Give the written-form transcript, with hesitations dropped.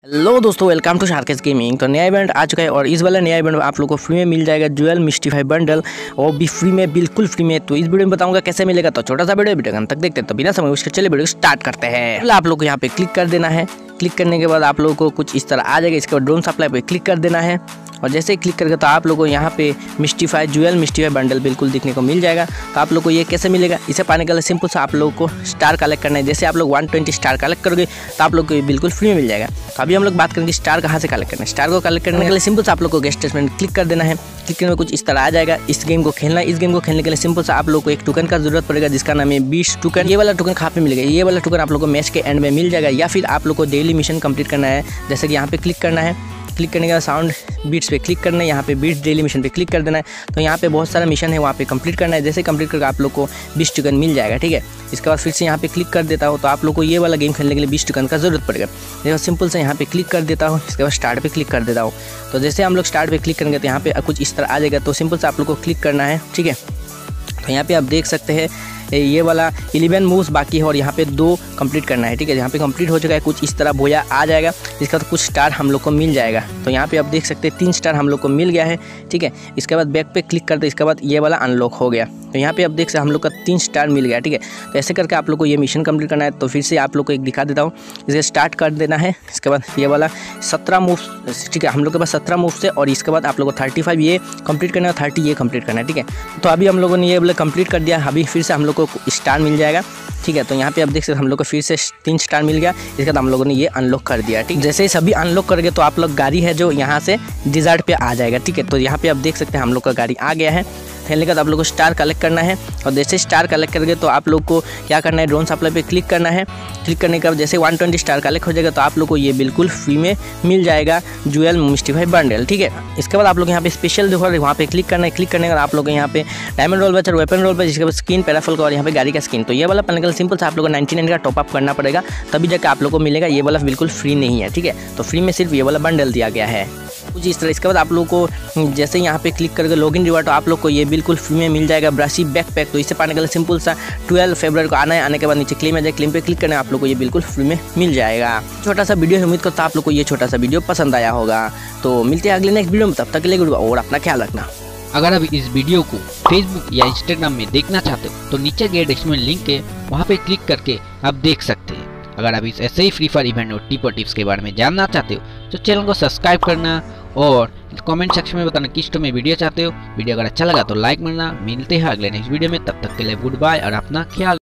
Hello दोस्तों, welcome to शार्केस gaming. तो नया इवेंट आ चुका है और इस वाला नया इवेंट में आप लोगों को फ्री में मिल जाएगा ज्वेल मिस्टीफाई बंडल, और भी फ्री में, बिल्कुल फ्री में। तो इस वीडियो में बताऊंगा कैसे मिलेगा। तो छोटा सा वीडियो अंत तक देखते हैं। तो बिना समय उसके चलिए वीडियो स्टार्ट करते हैं। आप लोग को यहाँ पे क्लिक कर देना है। क्लिक करने के बाद आप लोगों को कुछ इस तरह आ जाएगा। इसके बाद ड्रोन सप्लाई पे क्लिक कर देना है और जैसे ही क्लिक करके तो आप लोगों को यहाँ पे मिस्टीफाई ज्वेल मिस्टीफाई बंडल बिल्कुल दिखने को मिल जाएगा। तो आप लोग को ये कैसे मिलेगा, इसे पाने के लिए सिंपल से आप लोगों को स्टार कलेक्ट करना है। जैसे आप लोग 120 स्टार कलेक्ट करोगे तो आप लोग को ये बिल्कुल फ्री में मिल जाएगा। तो अभी हम लोग बात करेंगे स्टार कहाँ से कलेक्ट करना है। स्टार को कलेक्ट करने के लिए सिंपल से आप लोग को गेस्ट स्टेटमेंट क्लिक कर देना है। क्लिक करने में कुछ इस तरह आ जाएगा। इस गेम को खेलना है। इस गेम को खेलने के लिए सिंपल से आप लोग को एक टोकन का जरूरत पड़ेगा जिसका नाम है 20 टोकन। ये वाला टोकन कहाँ पे मिलेगा, ये वाला टोकन आप लोग को मैच के एंड में मिल जाएगा, या फिर आप लोग को डेली मिशन कंप्लीट करना है। जैसे कि यहाँ पे क्लिक करना है। क्लिक करने के बाद साउंड बीट्स पे क्लिक करना है। यहाँ पे बीट्स डेली मिशन पे क्लिक कर देना है। तो यहाँ पे बहुत सारा मिशन है, वहाँ पे कंप्लीट करना है। जैसे कंप्लीट करके आप लोग को 20 टोकन मिल जाएगा। ठीक है, इसके बाद फिर से यहाँ पे क्लिक कर देता हूँ। तो आप लोग को ये वाला गेम खेलने के लिए 20 टोकन का जरूरत पड़ेगा। देखो सिंपल से यहाँ पे क्लिक कर देता हूँ। इसके बाद स्टार्ट पे क्लिक कर देता हूँ। तो जैसे हम लोग स्टार्ट पे क्लिक करेंगे तो यहाँ पे कुछ इस तरह आ जाएगा। तो सिंपल से आप लोग को क्लिक करना है। ठीक है, तो यहाँ पे आप देख सकते हैं ये वाला 11 मूव्स बाकी है और यहाँ पे 2 कंप्लीट करना है। ठीक है, यहाँ पे कंप्लीट हो चुका है। कुछ इस तरह भोया आ जाएगा। इसका तो कुछ स्टार हम लोग को मिल जाएगा। तो यहाँ पे आप देख सकते हैं 3 स्टार हम लोग को मिल गया है। ठीक है, इसके बाद बैक पे क्लिक करते, इसके बाद ये वाला अनलॉक हो गया। तो यहाँ पे आप देख सकते हम लोग का 3 स्टार मिल गया। ठीक है, तो ऐसे करके आप लोग को ये मिशन कंप्लीट करना है। तो फिर से आप लोग को एक दिखा देता हूँ। इसे स्टार्ट कर देना है। इसके बाद ये वाला 17 मूव्स, ठीक है, हम लोग के पास 17 मूव्स है और इसके बाद आप लोग को 35 ये कंप्लीट करना है, 30 ये कंप्लीट करना है। ठीक है, तो अभी हम लोगों ने ये वाला कंप्लीट कर दिया। अभी फिर से हम लोग को स्टार मिल जाएगा। ठीक है, तो यहाँ पे आप देख सकते हम लोग को फिर से 3 स्टार मिल गया। इसके बाद हम लोगों ने ये अनलॉक कर दिया। ठीक, जैसे ही सभी अनलॉक करेंगे तो आप लोग गाड़ी है जो यहाँ से डिजर्ट पे आ जाएगा। ठीक है, तो यहाँ पे आप देख सकते हैं हम लोग का गाड़ी आ गया है। खेलने के बाद आप लोग को स्टार कलेक्ट करना है और जैसे स्टार कलेक्ट करेंगे तो आप लोग को क्या करना है, ड्रोन सप्लाई पे क्लिक करना है। क्लिक करने के बाद जैसे 120 स्टार कलेक्ट हो जाएगा तो आप लोग को ये बिल्कुल फ्री में मिल जाएगा ज्वेल मिस्टीफाई बंडल। ठीक है, इसके बाद आप लोग यहाँ पे स्पेशल देखो वहाँ पे क्लिक करना है। क्लिक करने के बाद आप लोग यहाँ पे डायमंड रोल बचर, वेपन रोल पर, जिसके बाद स्किन पैराफल का और यहाँ पे गाड़ी का स्किन। तो ये वाला पाने के लिए सिंपल से आप लोग को 99 का टॉपअप करना पड़ेगा, तभी जाकर आप लोग को मिलेगा। ये वाला बिल्कुल फ्री नहीं है। ठीक है, तो फ्री में सिर्फ ये वाला बंडल दिया गया है कुछ इस तरह। इसके बाद आप लोग को जैसे यहाँ पे क्लिक करके लॉगिन रिवार्ड, तो आप लोग को ये बिल्कुल फ्री में मिल जाएगा ब्रशी बैकपैक। तो इसे पाने के लिए सिंपल सा 12 फरवरी को आना है। आने के बाद नीचे क्लेम आ जाए, क्लेम पे क्लिक करना है। आप लोग को ये बिल्कुल फ्री में मिल जाएगा। छोटा सा वीडियो है, उम्मीद करता हूं आप लोग को ये छोटा सा वीडियो पसंद आया होगा। तो मिलते हैं अगले नेक्स्ट वीडियो में, तब तक के लिए और अपना ख्याल रखना। अगर आप इस वीडियो को फेसबुक या इंस्टाग्राम में देखना चाहते हो तो नीचे दिए डिस्क्रिप्शन लिंक है, वहाँ पे क्लिक करके आप देख सकते हैं। अगर आप इस ऐसे ही फ्री फायर इवेंट और टिप्स के बारे में जानना चाहते हो तो चैनल को सब्सक्राइब करना और कमेंट सेक्शन में बताना किस में वीडियो चाहते हो। वीडियो अगर अच्छा लगा तो लाइक करना। मिलते हैं अगले नेक्स्ट वीडियो में, तब तक के लिए गुड बाय और अपना ख्याल।